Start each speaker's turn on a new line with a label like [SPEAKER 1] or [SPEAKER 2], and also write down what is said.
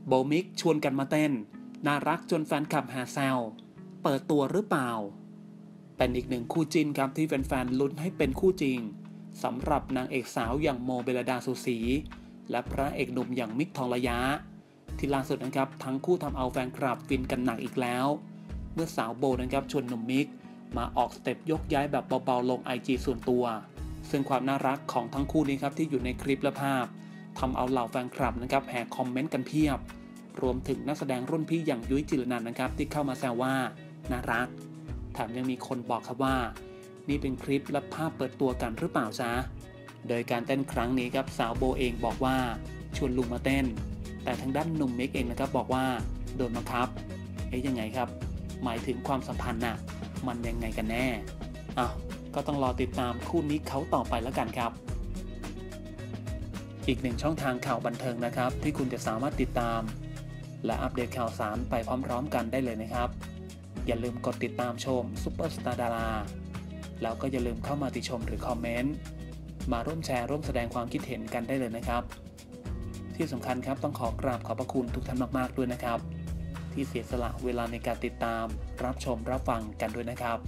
[SPEAKER 1] โบมิกชวนกันมาเต้นน่ารักจนแฟนคลับแห่แซวเปิดตัวหรือเปล่าเป็นอีกหนึ่งคู่จิ้นครับที่แฟนๆลุ้นให้เป็นคู่จริงสำหรับนางเอกสาวอย่างโมเบลดาสุสีและพระเอกหนุ่มอย่างมิกทองระยะที่ล่าสุดนะครับทั้งคู่ทำเอาแฟนคลับฟินกันหนักอีกแล้วเมื่อสาวโบนะครับชวนหนุ่มมิกมาออกสเต็ปยกย้ายแบบเบาๆลง IG ส่วนตัวซึ่งความน่ารักของทั้งคู่นี้ครับที่อยู่ในคลิปและภาพทำเอาเหล่าแฟนคลับนะครับแห่คอมเมนต์กันเพียบรวมถึงนักแสดงรุ่นพี่อย่างยุ้ยจิรนันท์นะครับที่เข้ามาแซวว่าน่ารักแถมยังมีคนบอกครับว่านี่เป็นคลิปและภาพเปิดตัวกันหรือเปล่าจ๊ะโดยการเต้นครั้งนี้ครับสาวโบเองบอกว่าชวนลุงมาเต้นแต่ทางด้านหนุ่มมิกเองนะครับบอกว่าโดนบังคับยังไงครับหมายถึงความสัมพันธ์น่ะมันยังไงกันแน่ก็ต้องรอติดตามคู่นี้เขาต่อไปแล้วกันครับอีกหนึ่งช่องทางข่าวบันเทิงนะครับที่คุณจะสามารถติดตามและอัปเดตข่าวสารไปพร้อมๆกันได้เลยนะครับอย่าลืมกดติดตามชมซุปเปอร์สตาร์ดาราแล้วก็อย่าลืมเข้ามาติชมหรือคอมเมนต์มาร่วมแชร์ร่วมแสดงความคิดเห็นกันได้เลยนะครับที่สำคัญครับต้องขอกราบขอบพระคุณทุกท่านมากๆด้วยนะครับที่เสียสละเวลาในการติดตามรับชมรับฟังกันด้วยนะครับ